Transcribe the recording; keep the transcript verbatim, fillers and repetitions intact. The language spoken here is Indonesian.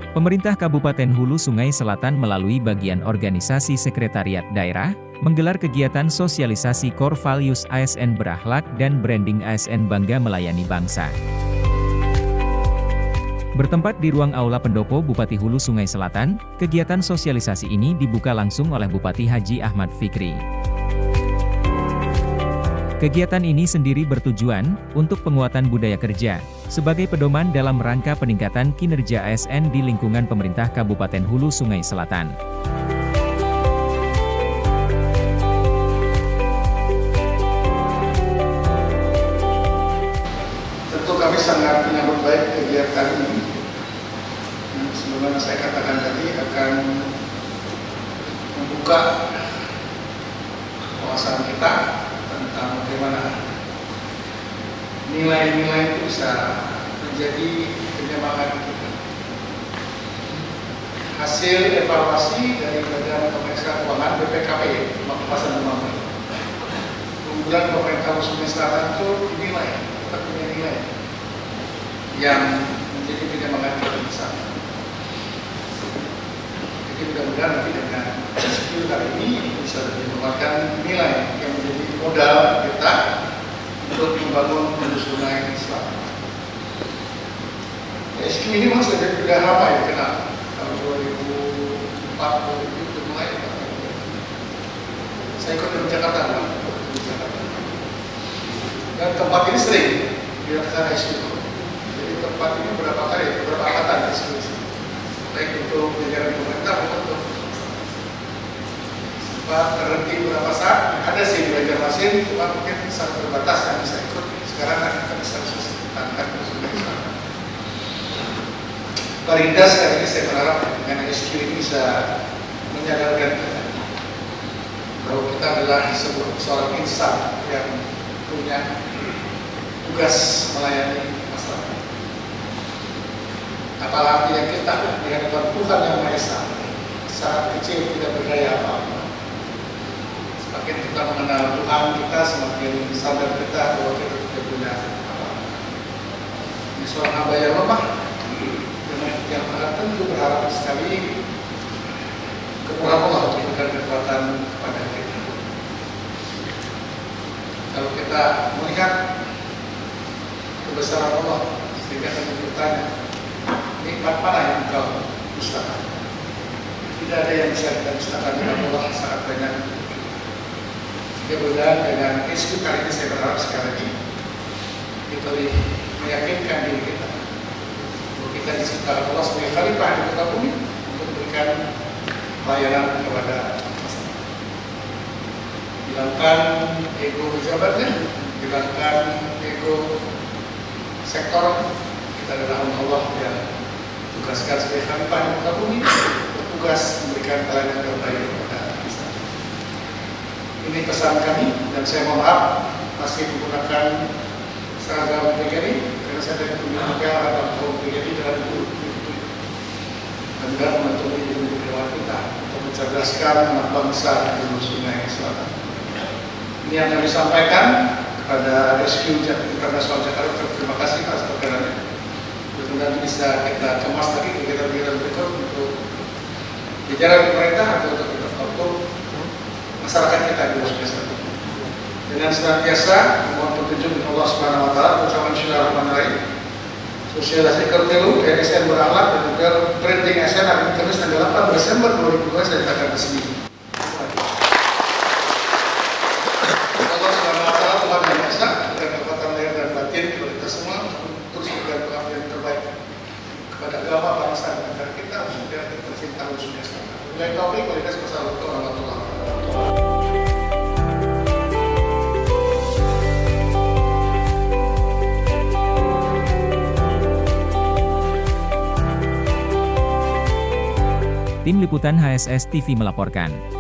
Pemerintah Kabupaten Hulu Sungai Selatan melalui bagian organisasi sekretariat daerah, menggelar kegiatan sosialisasi core values A S N berakhlak dan branding A S N bangga melayani bangsa. Bertempat di ruang Aula Pendopo Bupati Hulu Sungai Selatan, kegiatan sosialisasi ini dibuka langsung oleh Bupati Haji Ahmad Fikri. Kegiatan ini sendiri bertujuan untuk penguatan budaya kerja, sebagai pedoman dalam rangka peningkatan kinerja A S N di lingkungan pemerintah Kabupaten Hulu Sungai Selatan. Tentu kami sangat menyambut baik kegiatan ini. Sebagaimana saya katakan tadi, akan membuka wawasan kita tentang bagaimana nilai-nilai itu bisa menjadi penyemangat kita. Hasil evaluasi dari Badan Pemeriksa Keuangan B P K P, Pemangkasan Pembangunan, keunggulan pemerintah Sungai Selatan itu dinilai, tetap punya nilai yang menjadi penyemangat kita bersama. Jadi mudah-mudahan nanti dengan skill kali ini bisa lebih menguatkan nilai yang menjadi modal kita untuk membangun Hulu Sungai Selatan. S Q ini memang sudah sudah lama ya kenal, tahun dua ribu empat dua ribu itu mulai. Saya ikut di Jakarta, di Jakarta. Dan tempat ini sering dilaksanakan S Q. Jadi tempat ini beberapa kali, beberapa angkatan S Q. Baik untuk jajaran pemerintah maupun untuk sempat terhenti beberapa saat. Ada sih di Banjarmasin, cuma mungkin sangat terbatas yang bisa ikut. Sekarang kan kita bisa susahkan ke Sungai Selatan. Paling tidak sekali ini saya berharap dengan S Q ini bisa menyadarkan kita bahwa kita adalah sebuah seorang insan yang punya tugas melayani masyarakat. Apalagi yang kita di hadapan Tuhan Yang Maha Esa, saat kecil tidak berdaya apa-apa. Semakin kita mengenal Tuhan kita, semakin sadar kita bahwa kita tidak punya apa-apa. Ini seorang hamba yang lemah, dengan yang sangat tentu berharap sekali kepada Allah untuk memberikan kekuatan kepada kita. Kalau kita melihat kebesaran Allah, sehingga kami bertanya, nikmat mana yang engkau dustakan? Tidak ada yang bisa kita dustakan dengan Allah sangat banyak. Kemudian dengan S Q kali ini saya berharap sekali lagi kita meyakinkan diri kita bahwa kita diciptakan Allah sebagai khalifah di muka bumi untuk memberikan pelayanan kepada masyarakat. Hilangkan ego pejabatnya, hilangkan ego sektor. Kita adalah Allah yang tugaskan sebagai khalifah di muka bumi, bertugas memberikan pelayanan terbaik kepada masyarakat. Ini pesan kami, dan saya mohon maaf masih menggunakan seragam P G R I karena saya dari pembinaan atau kaum P G R I dalam guru. Dan juga membantu hidup dewan kita untuk mencerdaskan anak bangsa di Hulu Sungai Selatan. Ini yang kami sampaikan kepada S Q Internasional Jakarta. Terima kasih atas perkenannya. Mudah-mudahan bisa kita kemas lagi kegiatan-kegiatan berikut untuk jajaran pemerintah atau untuk, untuk masyarakat kita di Hulu Sungai Selatan. Dengan senantiasa memohon petunjuk dari Allah Subhanahu Wa Taala, ucapan Bismillahirrahmanirrahim. Sosialisasi kertelu A S N berakhlak dan juga branding A S N akan ditulis tanggal delapan Desember dua ribu dua belas dan akan resmi. Allah Subhanahu Wa Taala Tuhan yang Esa dan kekuatan lahir dan batin kepada kita semua untuk terus memberikan pengabdian yang terbaik kepada agama, bangsa dan negara kita, khususnya tercinta Hulu Sungai Selatan. Wabillahi taufiq wal hidayah. Wassalamualaikum warahmatullahi wabarakatuh. Tim Liputan H S S T V melaporkan.